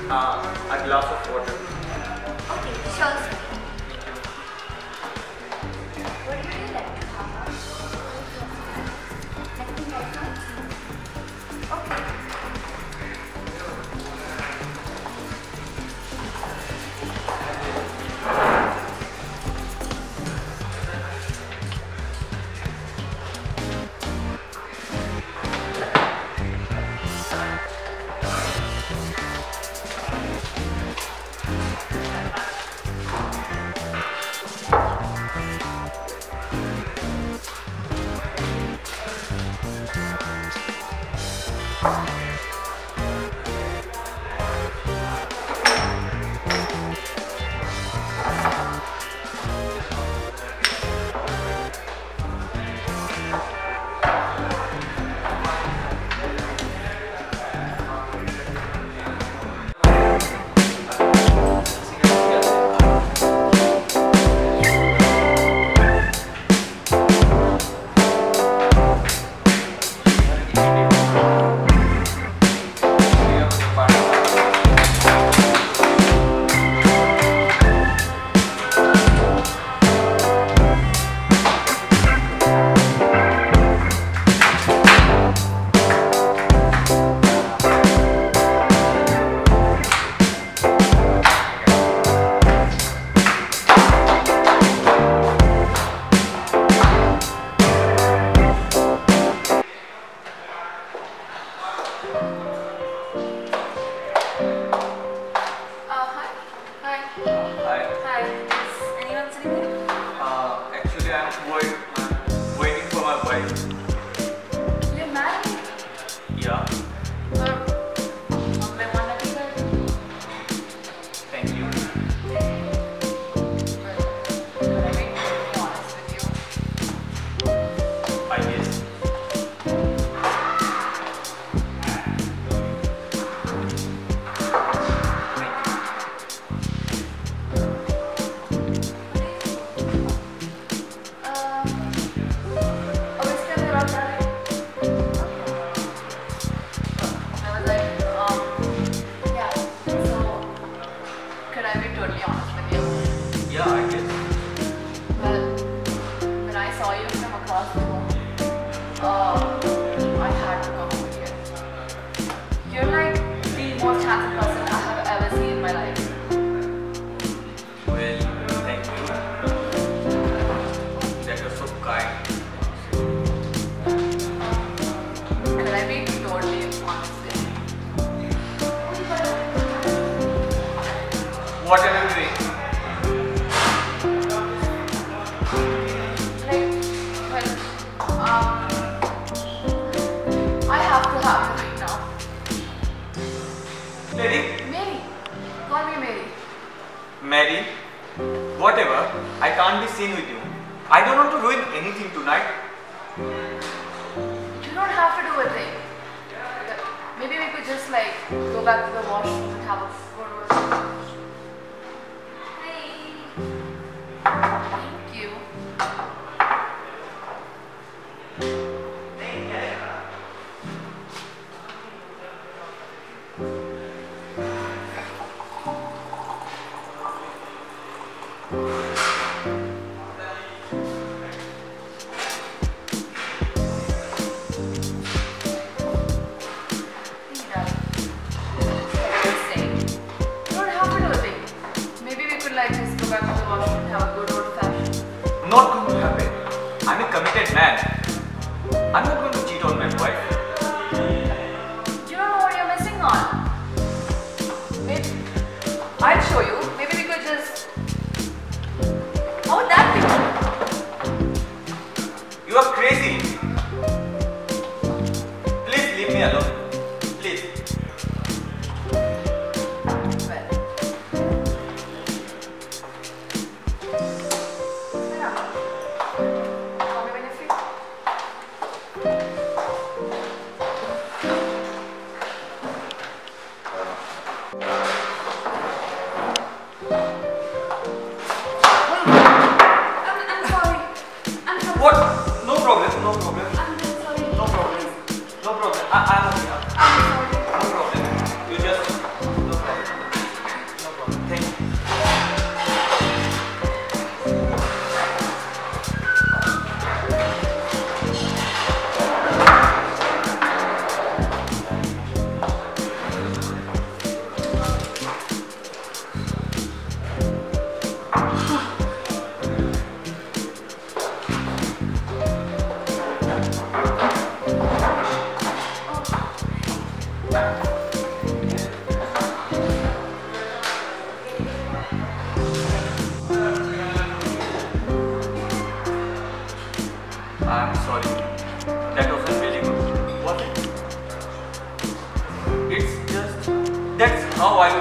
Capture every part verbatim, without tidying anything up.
Uh, a glass of water. Okay, sure. What do you like to have? Anything like that? Okay. What are you doing? Like, well, um, I have to have to right now. Lady? Mary. Call me Mary. Mary? Whatever. I can't be seen with you. I don't want to ruin anything tonight. You don't have to do a thing. Maybe we could just like go back to the washroom and have a photo. Thank you. Not going to happen. I'm a committed man. I'm not going to cheat on my wife. You don't know what you're missing on. Maybe I'll show you. Maybe we could just. How would that be? You are crazy. Please leave me alone. Please.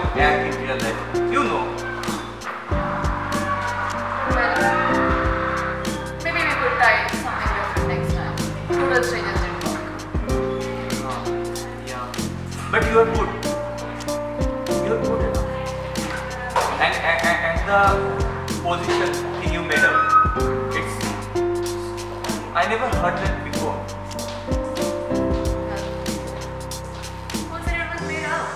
act in real life. You know. Well, maybe we could try something different next time. Total strangers didn't work. Uh, yeah. But you are good. You are good enough. And, and, and and the position thing you made up, it's, I never heard that before. Who said it was made up?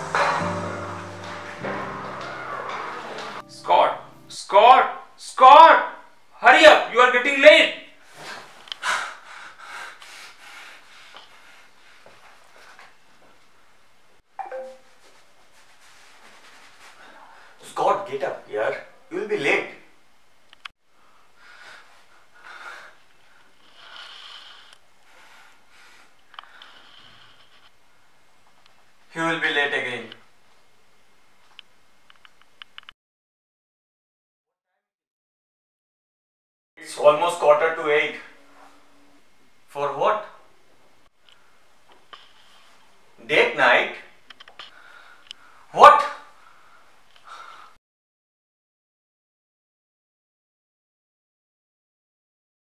Scott! Scott! Scott! Hurry up! You are getting late! Scott, get up here. You will be late. You will be late again. It's almost quarter to eight. For what? Date night?